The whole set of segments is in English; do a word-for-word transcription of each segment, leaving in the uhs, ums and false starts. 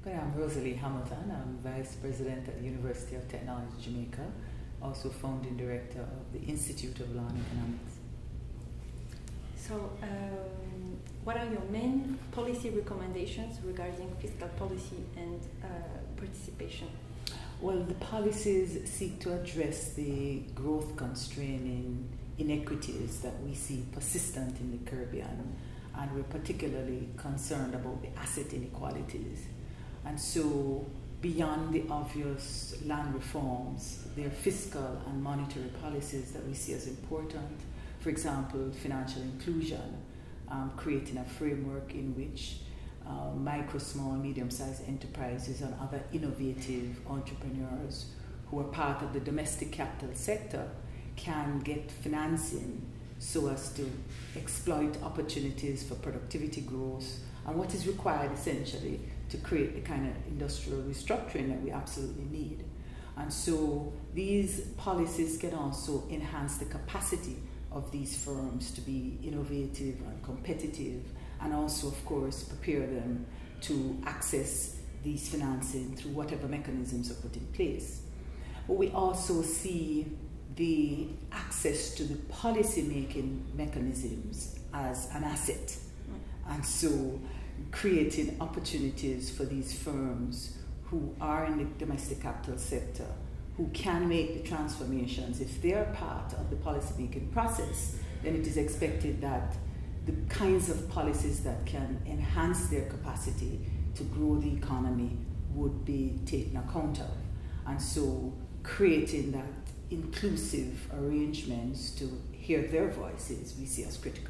Well, I'm Rosalie Hamilton. I'm Vice President at the University of Technology, Jamaica, also founding director of the Institute of Law and Economics. So, um, what are your main policy recommendations regarding fiscal policy and uh, participation? Well, the policies seek to address the growth constraining inequities that we see persistent in the Caribbean, and we're particularly concerned about the asset inequalities. And so, beyond the obvious land reforms, there are fiscal and monetary policies that we see as important. For example, financial inclusion, um, creating a framework in which uh, micro, small, medium-sized enterprises and other innovative entrepreneurs who are part of the domestic capital sector can get financing so as to exploit opportunities for productivity growth and what is required essentially to create the kind of industrial restructuring that we absolutely need. And so these policies can also enhance the capacity of these firms to be innovative and competitive, and also, of course, prepare them to access these financing through whatever mechanisms are put in place. But we also see the access to the policy-making mechanisms as an asset. And so creating opportunities for these firms who are in the domestic capital sector, who can make the transformations. If they are part of the policy-making process, then it is expected that the kinds of policies that can enhance their capacity to grow the economy would be taken account of. And so creating that inclusive arrangements to hear their voices we see as critical.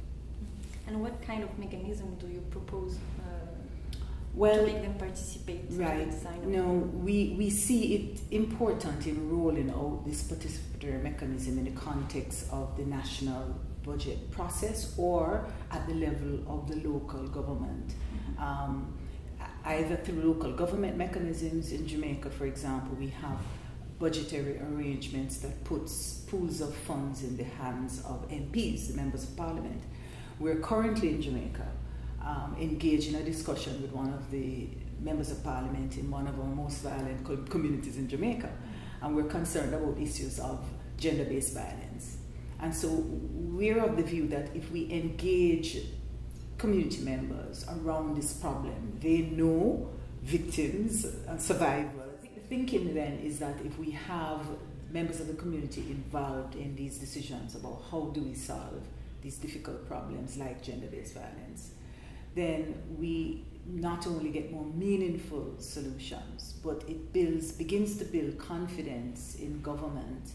And what kind of mechanism do you propose uh, well, to make them participate right. in the design of No, we, we see it important in rolling out this participatory mechanism in the context of the national budget process or at the level of the local government. Mm-hmm. um, either through local government mechanisms. In Jamaica, for example, we have budgetary arrangements that puts pools of funds in the hands of M Ps, the members of parliament. We're currently in Jamaica um, engaged in a discussion with one of the members of parliament in one of our most violent co communities in Jamaica, and we're concerned about issues of gender-based violence. And so we're of the view that if we engage community members around this problem, they know victims and survivors. The thinking then is that if we have members of the community involved in these decisions about how do we solve these difficult problems like gender-based violence, then we not only get more meaningful solutions, but it builds, begins to build confidence in government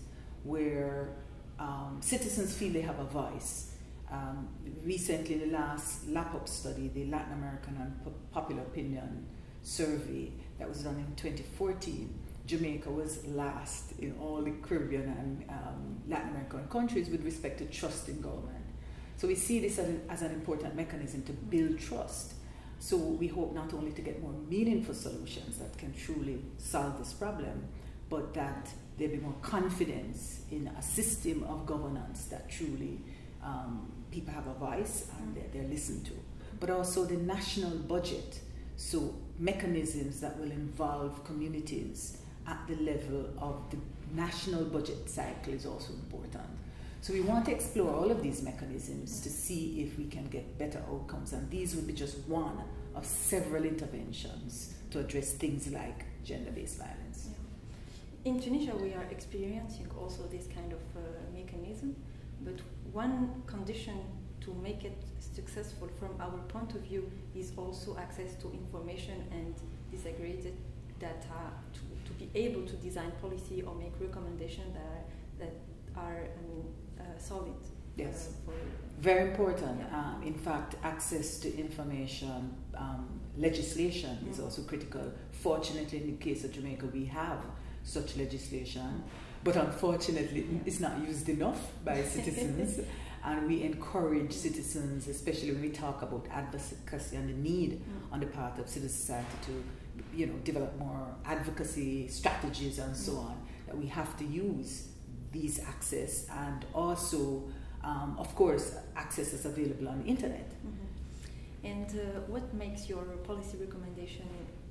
where um, citizens feel they have a voice. Um, recently, the last LAPOP study, the Latin American and P Popular Opinion Survey that was done in twenty fourteen, Jamaica was last in all the Caribbean and um, Latin American countries with respect to trust in government. So we see this as an, as an important mechanism to build trust. So we hope not only to get more meaningful solutions that can truly solve this problem, but that there be more confidence in a system of governance that truly um, people have a voice and they're, they're listened to. But also the national budget, so mechanisms that will involve communities at the level of the national budget cycle is also important. So we want to explore all of these mechanisms to see if we can get better outcomes, and these would be just one of several interventions to address things like gender-based violence. Yeah. In Tunisia, we are experiencing also this kind of uh, mechanism, but one condition to make it successful from our point of view is also access to information and disaggregated data to, to be able to design policy or make recommendations that are, that are I mean, uh, solid. Yes, uh, for very important. Yeah. Um, in fact, access to information, um, legislation mm-hmm. is also critical. Fortunately, in the case of Jamaica, we have such legislation, but unfortunately, yeah. it's not used enough by citizens. And we encourage citizens, especially when we talk about advocacy and the need mm-hmm. on the part of civil society to, you know, develop more advocacy strategies and so mm-hmm. on, that we have to use these access, and also, um, of course, access is available on the internet. Mm-hmm. And uh, what makes your policy recommendation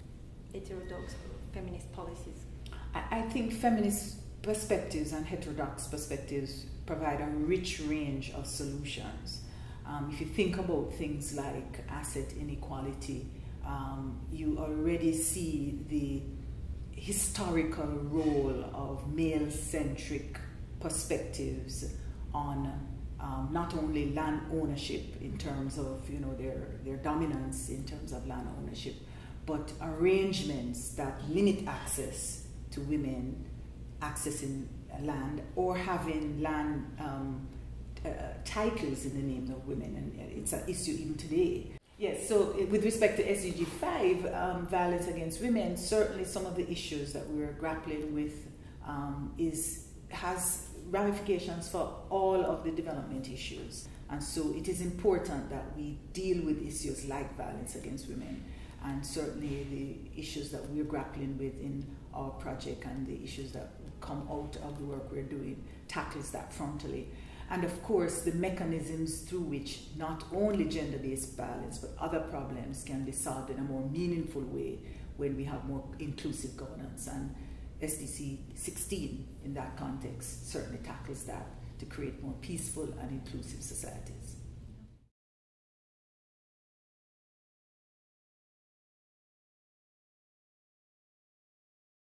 heterodox feminist policies? I, I think feminist perspectives and heterodox perspectives provide a rich range of solutions. Um, if you think about things like asset inequality, um, you already see the historical role of male-centric perspectives on um, not only land ownership in terms of, you know, their, their dominance in terms of land ownership, but arrangements that limit access to women accessing land or having land um, uh, titles in the name of women, and it's an issue even today. Yes, so with respect to S D G five, um, violence against women, certainly some of the issues that we're grappling with um, is has ramifications for all of the development issues. And so it is important that we deal with issues like violence against women, and certainly the issues that we're grappling with in our project and the issues that come out of the work we're doing tackles that frontally. And of course, the mechanisms through which not only gender-based violence, but other problems can be solved in a more meaningful way when we have more inclusive governance. And S D G sixteen, in that context, certainly tackles that to create more peaceful and inclusive societies.